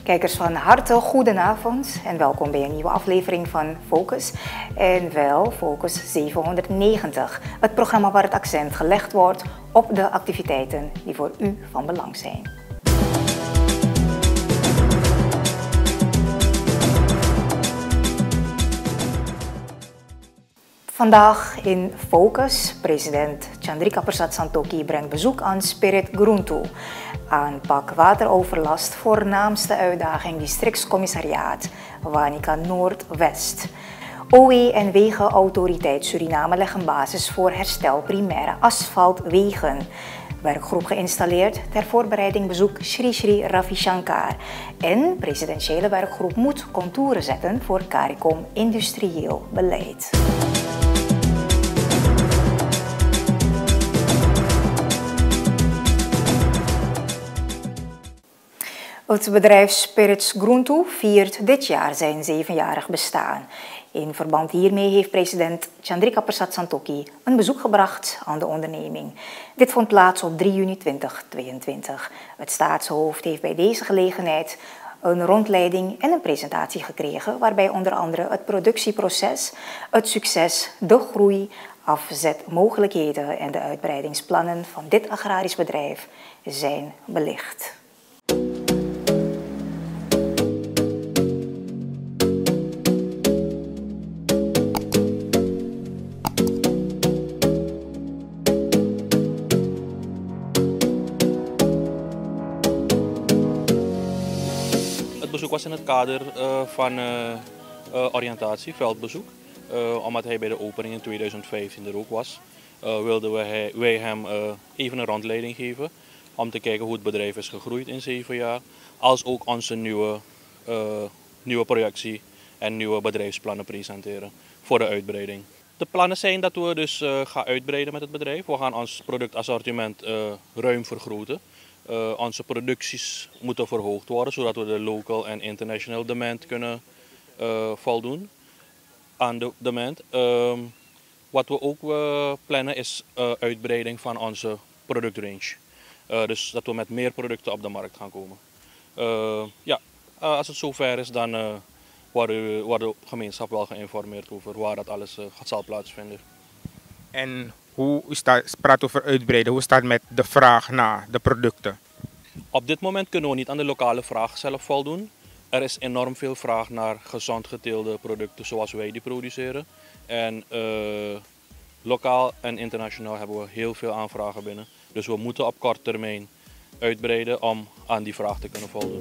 Kijkers van harte, goedenavond en welkom bij een nieuwe aflevering van Focus. En wel Focus 790, het programma waar het accent gelegd wordt op de activiteiten die voor u van belang zijn. Vandaag in Focus, president Chandrika Persat Santokhi brengt bezoek aan Spirit Groentoe. Aanpak wateroverlast, voornaamste uitdaging districtscommissariaat Wanica Noordwest. OE en Wegenautoriteit Suriname leggen basis voor herstel primaire asfaltwegen. Werkgroep geïnstalleerd ter voorbereiding bezoek Shri Shri Ravi Shankar. En presidentiële werkgroep moet contouren zetten voor CARICOM industrieel beleid. Het bedrijf Spirit Groentoe viert dit jaar zijn 7-jarig bestaan. In verband hiermee heeft president Chandrika Persat Santokhi een bezoek gebracht aan de onderneming. Dit vond plaats op 3 juni 2022. Het staatshoofd heeft bij deze gelegenheid een rondleiding en een presentatie gekregen, waarbij onder andere het productieproces, het succes, de groei, afzetmogelijkheden en de uitbreidingsplannen van dit agrarisch bedrijf zijn belicht. Het bezoek was in het kader van oriëntatie, veldbezoek. Omdat hij bij de opening in 2015 er ook was, wilden wij hem even een rondleiding geven. Om te kijken hoe het bedrijf is gegroeid in 7 jaar. Als ook onze nieuwe projectie en nieuwe bedrijfsplannen presenteren voor de uitbreiding. De plannen zijn dat we dus gaan uitbreiden met het bedrijf. We gaan ons productassortiment ruim vergroten. Onze producties moeten verhoogd worden, zodat we de local en international demand kunnen voldoen aan de demand. Wat we ook plannen is uitbreiding van onze productrange. Dus dat we met meer producten op de markt gaan komen. Als het zover is, dan wordt de gemeenschap wel geïnformeerd over waar dat alles zal plaatsvinden. En hoe praat over uitbreiden? Hoe staat het met de vraag naar de producten? Op dit moment kunnen we niet aan de lokale vraag zelf voldoen. Er is enorm veel vraag naar gezond geteelde producten zoals wij die produceren. En lokaal en internationaal hebben we heel veel aanvragen binnen. Dus we moeten op korte termijn uitbreiden om aan die vraag te kunnen voldoen.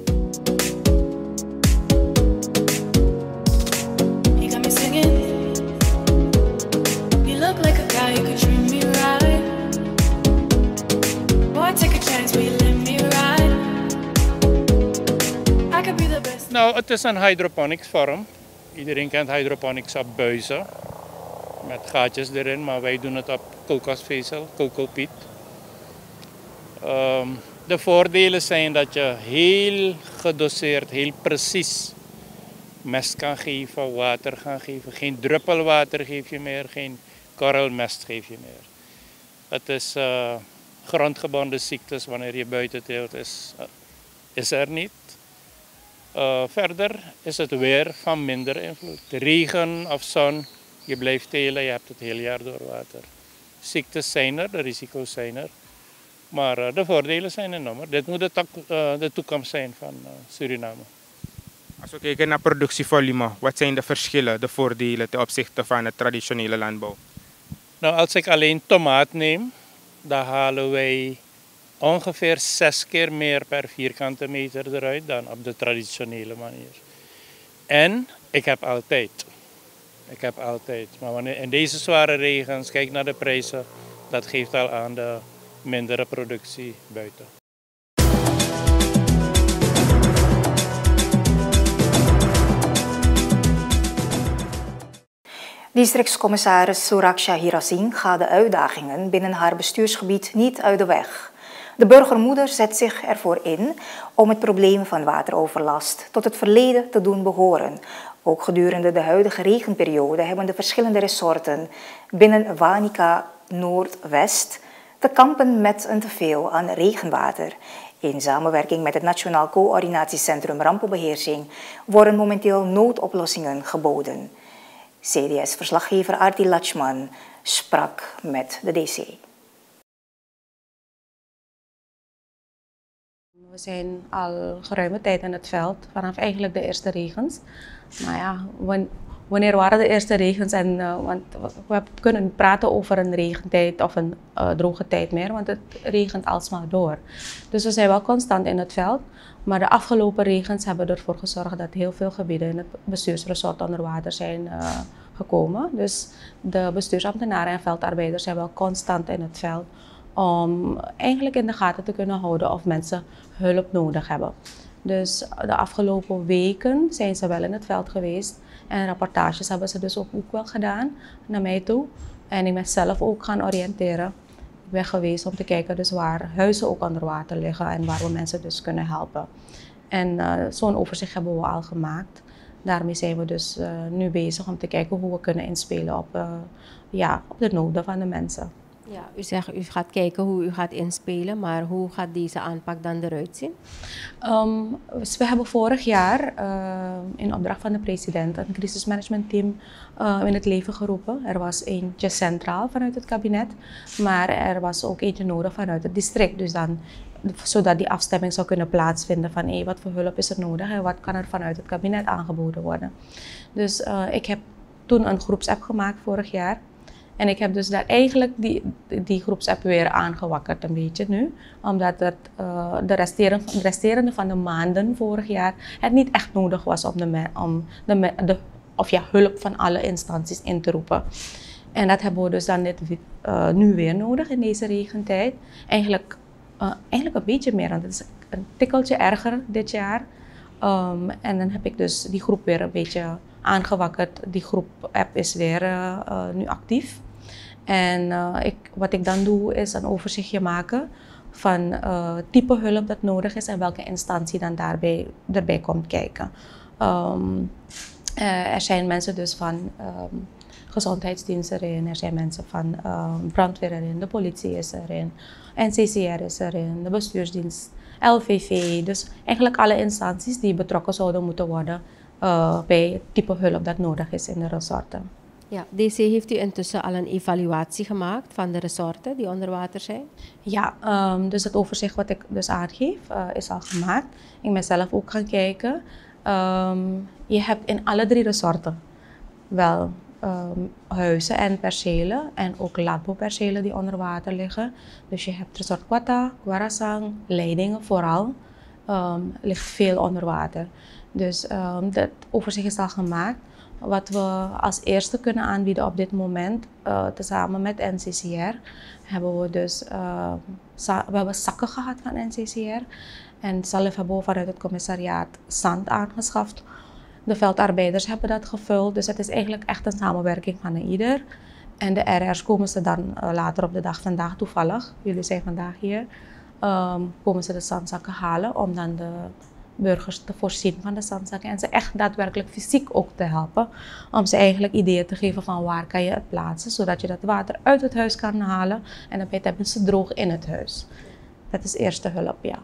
Nou, het is een hydroponics vorm. Iedereen kent hydroponics op buizen met gaatjes erin, maar wij doen het op kokosvezel, cocopeat. De voordelen zijn dat je heel gedoseerd, heel precies mest kan geven, water kan geven. Geen druppelwater geef je meer, geen korrelmest geef je meer. Het is grondgebonden ziektes wanneer je buiten teelt, is er niet. Verder is het weer van minder invloed. Regen of zon, je blijft telen, je hebt het hele jaar door water. Ziektes zijn er, de risico's zijn er. Maar de voordelen zijn enorm. Dit moet de toekomst zijn van Suriname. Als we kijken naar productievolume, wat zijn de verschillen, de voordelen ten opzichte van het traditionele landbouw? Nou, als ik alleen tomaat neem, dan halen wij ongeveer 6 keer meer per vierkante meter eruit dan op de traditionele manier. En ik heb altijd. Maar wanneer in deze zware regens, kijk naar de prijzen, dat geeft al aan de mindere productie buiten. Districtscommissaris Suraksha Hirasingh gaat de uitdagingen binnen haar bestuursgebied niet uit de weg. De burgermoeder zet zich ervoor in om het probleem van wateroverlast tot het verleden te doen behoren. Ook gedurende de huidige regenperiode hebben de verschillende resorten binnen Wanica Noordwest te kampen met een teveel aan regenwater. In samenwerking met het Nationaal Coördinatiecentrum Rampenbeheersing worden momenteel noodoplossingen geboden. CDS-verslaggever Arti Lachman sprak met de DC. We zijn al geruime tijd in het veld, vanaf eigenlijk de eerste regens. Maar ja, wanneer waren de eerste regens? Want we kunnen niet praten over een regentijd of een droge tijd meer, want het regent alsmaar door. Dus we zijn wel constant in het veld. Maar de afgelopen regens hebben ervoor gezorgd dat heel veel gebieden in het bestuursresort onder water zijn gekomen. Dus de bestuursambtenaren en veldarbeiders zijn wel constant in het veld om eigenlijk in de gaten te kunnen houden of mensen hulp nodig hebben. Dus de afgelopen weken zijn ze wel in het veld geweest en rapportages hebben ze dus ook wel gedaan naar mij toe. En ik ben zelf ook gaan oriënteren. Ik ben geweest om te kijken dus waar huizen ook onder water liggen en waar we mensen dus kunnen helpen. En zo'n overzicht hebben we al gemaakt. Daarmee zijn we dus nu bezig om te kijken hoe we kunnen inspelen op de noden van de mensen. Ja, u zegt u gaat kijken hoe u gaat inspelen, maar hoe gaat deze aanpak dan eruit zien? We hebben vorig jaar in opdracht van de president een crisismanagementteam in het leven geroepen. Er was eentje centraal vanuit het kabinet, maar er was ook eentje nodig vanuit het district. Dus dan, zodat die afstemming zou kunnen plaatsvinden van wat voor hulp is er nodig en wat kan er vanuit het kabinet aangeboden worden. Dus ik heb toen een groepsapp gemaakt vorig jaar. En ik heb dus daar eigenlijk die groepsapp weer aangewakkerd een beetje nu. Omdat het de resterende van de maanden vorig jaar het niet echt nodig was om hulp van alle instanties in te roepen. En dat hebben we dus dan nu weer nodig in deze regentijd. Eigenlijk een beetje meer, want het is een tikkeltje erger dit jaar. En dan heb ik dus die groep weer een beetje aangewakkerd. Die groep-app is weer nu actief. En wat ik dan doe is een overzichtje maken van type hulp dat nodig is en welke instantie dan erbij komt kijken. Er zijn mensen dus van gezondheidsdienst erin, er zijn mensen van brandweer erin, de politie is erin, NCCR is erin, de bestuursdienst, LVV. Dus eigenlijk alle instanties die betrokken zouden moeten worden bij het type hulp dat nodig is in de resorten. Ja, DC heeft u intussen al een evaluatie gemaakt van de resorten die onder water zijn? Ja, dus het overzicht wat ik dus aangeef is al gemaakt. Ik ben zelf ook gaan kijken. Je hebt in alle 3 resorten wel huizen en percelen en ook landbouwpercelen die onder water liggen. Dus je hebt resort Quata, Guarasang, Leidingen vooral, ligt veel onder water. Dus dat overzicht is al gemaakt. Wat we als eerste kunnen aanbieden op dit moment, tezamen met NCCR, hebben we dus we hebben zakken gehad van NCCR. En zelf hebben we vanuit het commissariaat zand aangeschaft. De veldarbeiders hebben dat gevuld, dus het is eigenlijk echt een samenwerking van ieder. En de RR's komen ze dan later op de dag vandaag toevallig, jullie zijn vandaag hier, komen ze de zandzakken halen om dan de burgers te voorzien van de zandzakken en ze echt daadwerkelijk fysiek ook te helpen. Om ze eigenlijk ideeën te geven van waar kan je het plaatsen, zodat je dat water uit het huis kan halen en dan ben je tenminste droog in het huis. Dat is eerste hulp, ja.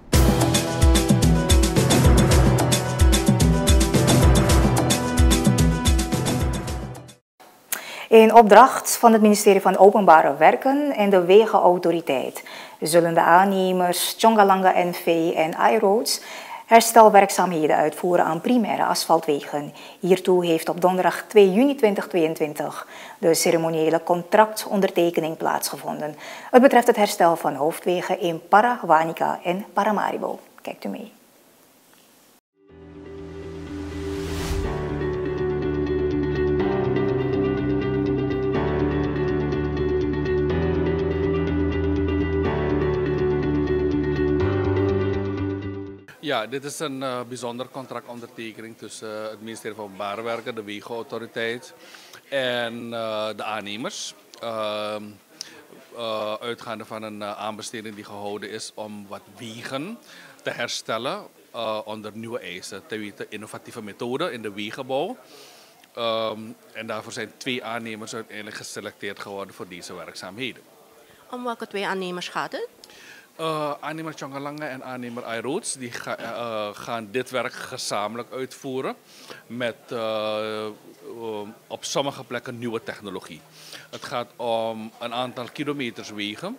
In opdracht van het ministerie van Openbare Werken en de Wegenautoriteit zullen de aannemers Tjongalanga NV en iRoads herstelwerkzaamheden uitvoeren aan primaire asfaltwegen. Hiertoe heeft op donderdag 2 juni 2022 de ceremoniële contractondertekening plaatsgevonden. Het betreft het herstel van hoofdwegen in Para, Wanica en Paramaribo. Kijkt u mee. Ja, dit is een bijzonder contractondertekening tussen het ministerie van Openbare Werken, de Wegenautoriteit en de aannemers. Uitgaande van een aanbesteding die gehouden is om wat wegen te herstellen onder nieuwe eisen. Te weten innovatieve methoden in de wegenbouw. En daarvoor zijn 2 aannemers uiteindelijk geselecteerd geworden voor deze werkzaamheden. Om welke 2 aannemers gaat het? Aannemer Tjongalange en aannemer iRoads die gaan dit werk gezamenlijk uitvoeren met op sommige plekken nieuwe technologie. Het gaat om een aantal kilometers wegen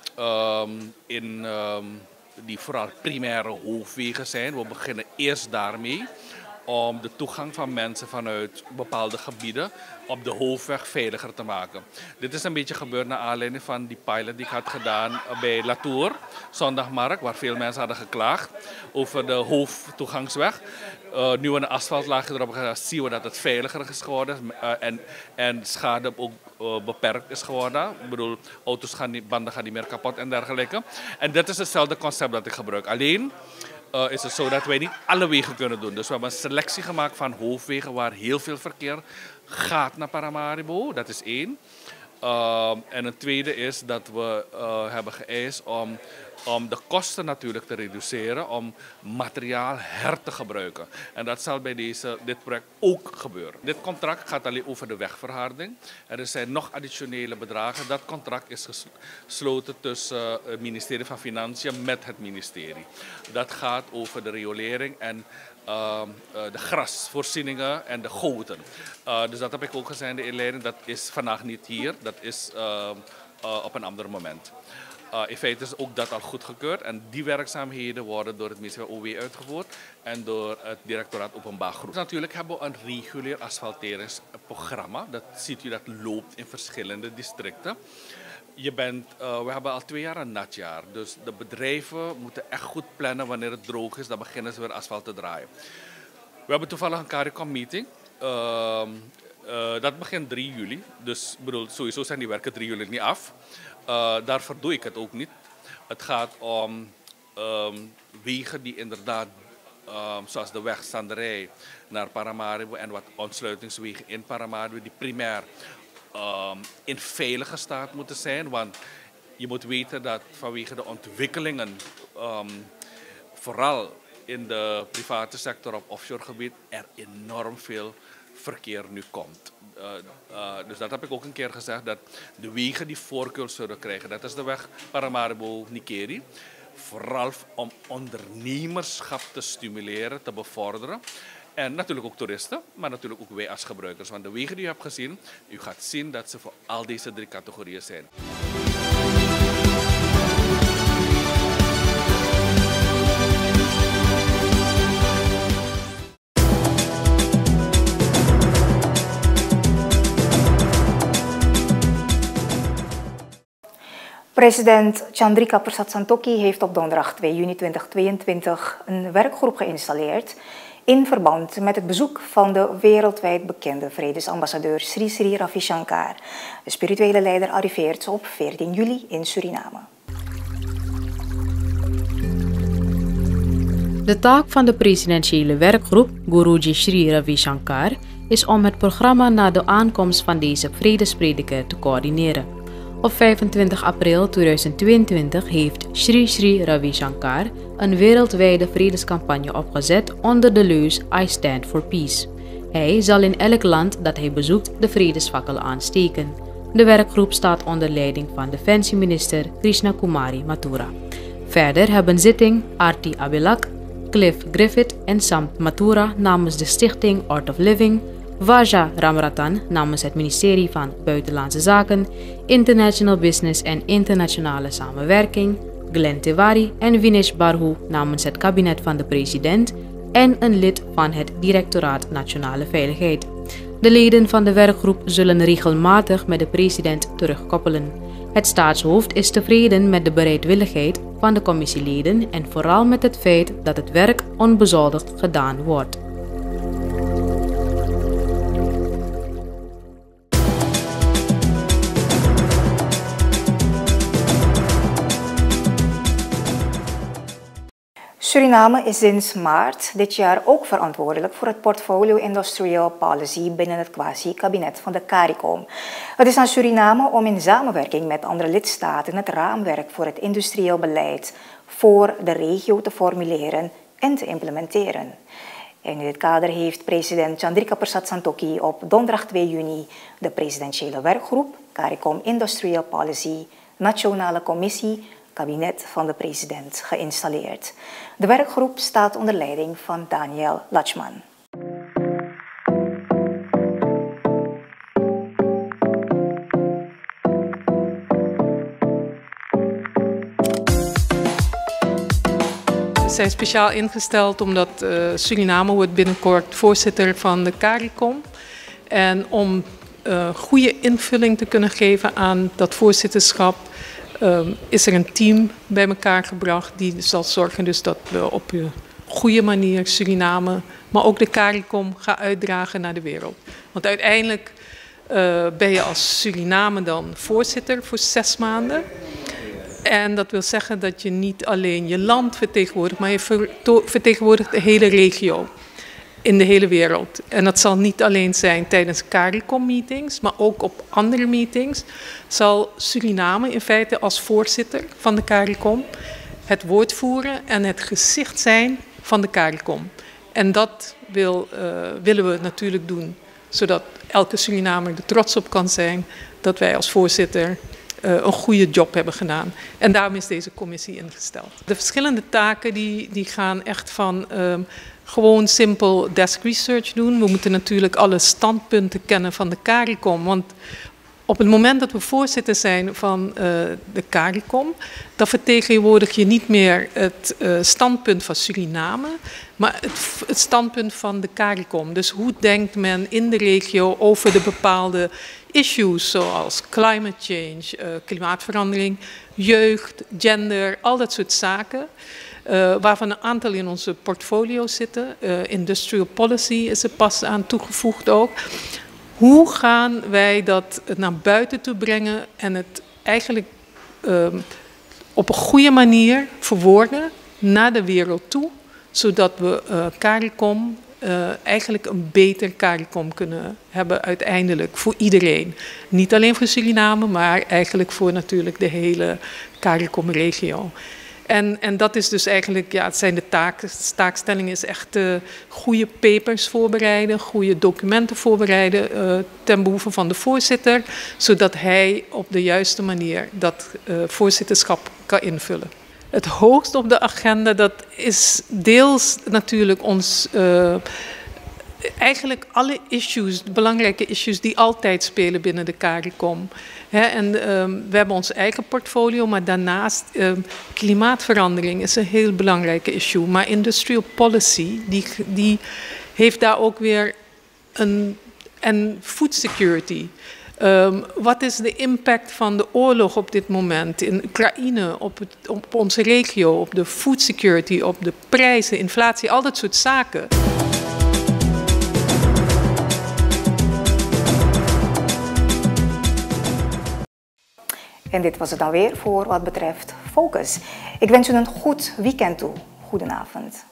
die vooral primaire hoofdwegen zijn. We beginnen eerst daarmee om de toegang van mensen vanuit bepaalde gebieden op de hoofdweg veiliger te maken. Dit is een beetje gebeurd naar aanleiding van die pilot die ik had gedaan bij Latour, Zondagmarkt, waar veel mensen hadden geklaagd over de hoofdtoegangsweg. Nu we een asfaltlaagje erop gaan, zien we dat het veiliger is geworden en schade ook beperkt is geworden. Ik bedoel, banden gaan niet meer kapot en dergelijke. En dit is hetzelfde concept dat ik gebruik. Alleen is het zo dat wij niet alle wegen kunnen doen. Dus we hebben een selectie gemaakt van hoofdwegen waar heel veel verkeer gaat naar Paramaribo. Dat is één. En een tweede is dat we hebben geëist om de kosten natuurlijk te reduceren, om materiaal her te gebruiken. En dat zal bij dit project ook gebeuren. Dit contract gaat alleen over de wegverharding. Er zijn nog additionele bedragen. Dat contract is gesloten tussen het ministerie van Financiën met het ministerie. Dat gaat over de riolering en de grasvoorzieningen en de goten. Dus dat heb ik ook gezegd in de inleiding. Dat is vandaag niet hier. Dat is op een ander moment. In feite is ook dat al goedgekeurd en die werkzaamheden worden door het ministerie van OW uitgevoerd en door het directoraat Openbaar Groen. Dus natuurlijk hebben we een regulier asfalteringsprogramma. Dat ziet u, dat loopt in verschillende districten. We hebben al 2 jaar een nat jaar, dus de bedrijven moeten echt goed plannen wanneer het droog is, dan beginnen ze weer asfalt te draaien. We hebben toevallig een CARICOM meeting. Dat begint 3 juli, dus bedoel, sowieso zijn die werken 3 juli niet af. Daarvoor doe ik het ook niet. Het gaat om wegen die inderdaad, zoals de weg Sanderij naar Paramaribo en wat ontsluitingswegen in Paramaribo, die primair in veilige staat moeten zijn. Want je moet weten dat vanwege de ontwikkelingen, vooral in de private sector op offshore gebied, er enorm veel verkeer nu komt. Dus dat heb ik ook een keer gezegd, dat de wegen die voorkeur zullen krijgen, dat is de weg Paramaribo-Nikeri. Vooral om ondernemerschap te stimuleren, te bevorderen. En natuurlijk ook toeristen, maar natuurlijk ook wij als gebruikers. Want de wegen die u hebt gezien, u gaat zien dat ze voor al deze 3 categorieën zijn. President Chandrika Persat Santokhi heeft op donderdag 2 juni 2022 een werkgroep geïnstalleerd in verband met het bezoek van de wereldwijd bekende vredesambassadeur Sri Sri Ravi Shankar. De spirituele leider arriveert op 14 juli in Suriname. De taak van de presidentiële werkgroep Guruji Sri Ravi Shankar is om het programma na de aankomst van deze vredesprediker te coördineren. Op 25 april 2022 heeft Sri Sri Ravi Shankar een wereldwijde vredescampagne opgezet onder de leus I Stand for Peace. Hij zal in elk land dat hij bezoekt de vredesfakkel aansteken. De werkgroep staat onder leiding van defensieminister Krishna Kumari Mathura. Verder hebben zitting Arti Abilak, Cliff Griffith en Samt Mathura namens de stichting Art of Living, Vaja Ramratan namens het ministerie van Buitenlandse Zaken, International Business en Internationale Samenwerking, Glenn Tiwari en Vinesh Barhu namens het kabinet van de president en een lid van het Directoraat Nationale Veiligheid. De leden van de werkgroep zullen regelmatig met de president terugkoppelen. Het staatshoofd is tevreden met de bereidwilligheid van de commissieleden en vooral met het feit dat het werk onbezoldigd gedaan wordt. Suriname is sinds maart dit jaar ook verantwoordelijk voor het portfolio Industrial Policy binnen het quasi-kabinet van de CARICOM. Het is aan Suriname om in samenwerking met andere lidstaten het raamwerk voor het industrieel beleid voor de regio te formuleren en te implementeren. En in dit kader heeft president Chandrika Persat Santokhi op donderdag 2 juni de presidentiële werkgroep CARICOM Industrial Policy, Nationale Commissie, kabinet van de president geïnstalleerd. De werkgroep staat onder leiding van Daniel Lachman. We zijn speciaal ingesteld omdat Suriname wordt binnenkort voorzitter van de CARICOM. En om goede invulling te kunnen geven aan dat voorzitterschap is er een team bij elkaar gebracht die zal zorgen dus dat we op een goede manier Suriname, maar ook de CARICOM gaan uitdragen naar de wereld. Want uiteindelijk ben je als Suriname dan voorzitter voor 6 maanden. En dat wil zeggen dat je niet alleen je land vertegenwoordigt, maar je vertegenwoordigt de hele regio in de hele wereld. En dat zal niet alleen zijn tijdens CARICOM-meetings, maar ook op andere meetings zal Suriname in feite als voorzitter van de CARICOM het woord voeren en het gezicht zijn van de CARICOM. En dat willen we natuurlijk doen, zodat elke Surinamer er trots op kan zijn dat wij als voorzitter een goede job hebben gedaan. En daarom is deze commissie ingesteld. De verschillende taken die gaan echt van gewoon simpel desk research doen. We moeten natuurlijk alle standpunten kennen van de CARICOM. Want op het moment dat we voorzitter zijn van de CARICOM, dan vertegenwoordig je niet meer het standpunt van Suriname, maar het standpunt van de CARICOM. Dus hoe denkt men in de regio over de bepaalde issues zoals climate change, klimaatverandering, jeugd, gender, al dat soort zaken. Waarvan een aantal in onze portfolio zitten. Industrial policy is er pas aan toegevoegd ook. Hoe gaan wij dat naar buiten toe brengen en het eigenlijk op een goede manier verwoorden naar de wereld toe, zodat we CARICOM eigenlijk een beter CARICOM kunnen hebben uiteindelijk voor iedereen. Niet alleen voor Suriname, maar eigenlijk voor natuurlijk de hele CARICOM-regio. En dat is dus eigenlijk, ja, het zijn de taakstelling is echt goede papers voorbereiden, goede documenten voorbereiden ten behoeve van de voorzitter, zodat hij op de juiste manier dat voorzitterschap kan invullen. Het hoogst op de agenda, dat is deels natuurlijk ons, eigenlijk alle issues, de belangrijke issues die altijd spelen binnen de CARICOM. En we hebben ons eigen portfolio, maar daarnaast klimaatverandering is een heel belangrijke issue. Maar industrial policy, die heeft daar ook weer en food security. Wat is de impact van de oorlog op dit moment in Oekraïne, op onze regio, op de food security, op de prijzen, inflatie, al dat soort zaken. En dit was het dan weer voor wat betreft Focus. Ik wens u een goed weekend toe. Goedenavond.